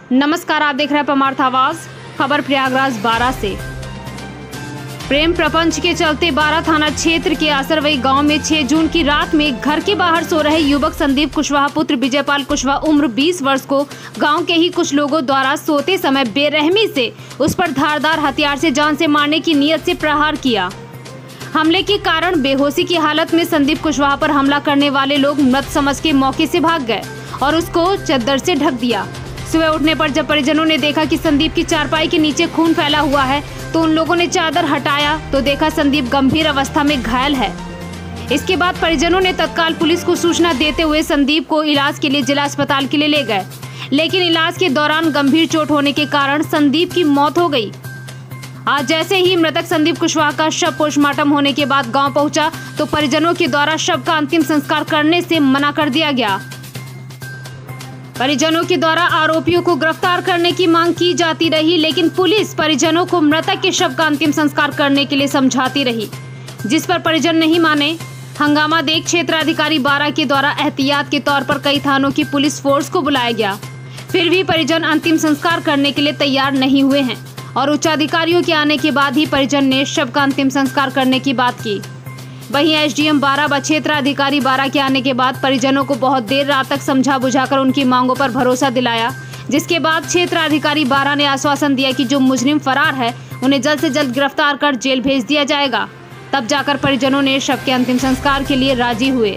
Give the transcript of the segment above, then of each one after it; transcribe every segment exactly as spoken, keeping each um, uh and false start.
नमस्कार, आप देख रहे हैं परमार्थ आवाज। खबर प्रयागराज बारा से। प्रेम प्रपंच के चलते बारा थाना क्षेत्र के आसरवई गांव में छह जून की रात में घर के बाहर सो रहे युवक संदीप कुशवाहा पुत्र विजयपाल कुशवाहा उम्र बीस वर्ष को गांव के ही कुछ लोगों द्वारा सोते समय बेरहमी से उस पर धारदार हथियार से जान से मारने की नीयत से प्रहार किया। हमले के कारण बेहोशी की हालत में संदीप कुशवाहा पर हमला करने वाले लोग मृत समझ के मौके से भाग गए और उसको चद्दर से ढक दिया। सुबह उठने पर जब परिजनों ने देखा कि संदीप की चारपाई के नीचे खून फैला हुआ है तो उन लोगों ने चादर हटाया तो देखा संदीप गंभीर अवस्था में घायल है। इसके बाद परिजनों ने तत्काल पुलिस को सूचना देते हुए संदीप को इलाज के लिए जिला अस्पताल के लिए ले गए, लेकिन इलाज के दौरान गंभीर चोट होने के कारण संदीप की मौत हो गई। आज जैसे ही मृतक संदीप कुशवाहा का शव पोस्टमार्टम होने के बाद गांव पहुंचा तो परिजनों के द्वारा शव का अंतिम संस्कार करने से मना कर दिया गया। परिजनों के द्वारा आरोपियों को गिरफ्तार करने की मांग की जाती रही, लेकिन पुलिस परिजनों को मृतक के शव का अंतिम संस्कार करने के लिए समझाती रही, जिस पर परिजन नहीं माने। हंगामा देख क्षेत्राधिकारी बारा के द्वारा एहतियात के तौर पर कई थानों की पुलिस फोर्स को बुलाया गया, फिर भी परिजन अंतिम संस्कार करने के लिए तैयार नहीं हुए हैं और उच्चाधिकारियों के आने के बाद ही परिजन ने शव का अंतिम संस्कार करने की बात की। वहीं एसडीएम बारा व क्षेत्राधिकारी बारा के आने के बाद परिजनों को बहुत देर रात तक समझा बुझाकर उनकी मांगों पर भरोसा दिलाया, जिसके बाद क्षेत्राधिकारी बारा ने आश्वासन दिया कि जो मुजरिम फरार है उन्हें जल्द से जल्द गिरफ्तार कर जेल भेज दिया जाएगा। तब जाकर परिजनों ने शव के अंतिम संस्कार के लिए राजी हुए।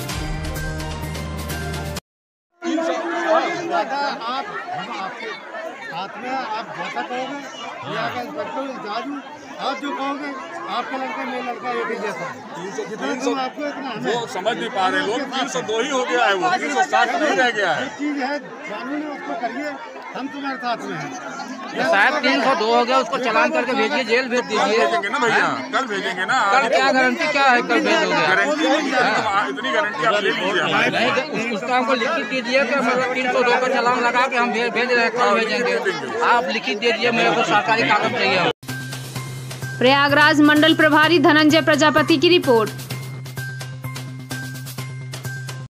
आप जो कहोगे आपका लड़का मेरा लड़का एक ही जैसा तीन सौ आपको इतना वो समझ नहीं पा रहे लोग। तीन सौ दो ही हो गया है, वो तीन सौ साठ नहीं रह गया है। चीज है कानून है, उसको करिए, हम तुम्हारे साथ में हैं। शायद तीन सौ दो हो गया, उसको चालान करके भेजिए, जेल भेज दीजिए। भेजेंगे ना भैया, कल भेजेंगे ना। कल क्या गारंटी क्या है कल भेजोगे? गारंटी इतनी गारंटी आप ले लीजिए। उसका हमको लिखित दीजिए कि मतलब तीन सौ दो का चालान लगा के हम भेज रहे हैं, कल भेजेंगे। आप लिखित दीजिए, मेरे को सरकारी कागज चाहिए। प्रयागराज मंडल प्रभारी धनंजय प्रजापति की रिपोर्ट।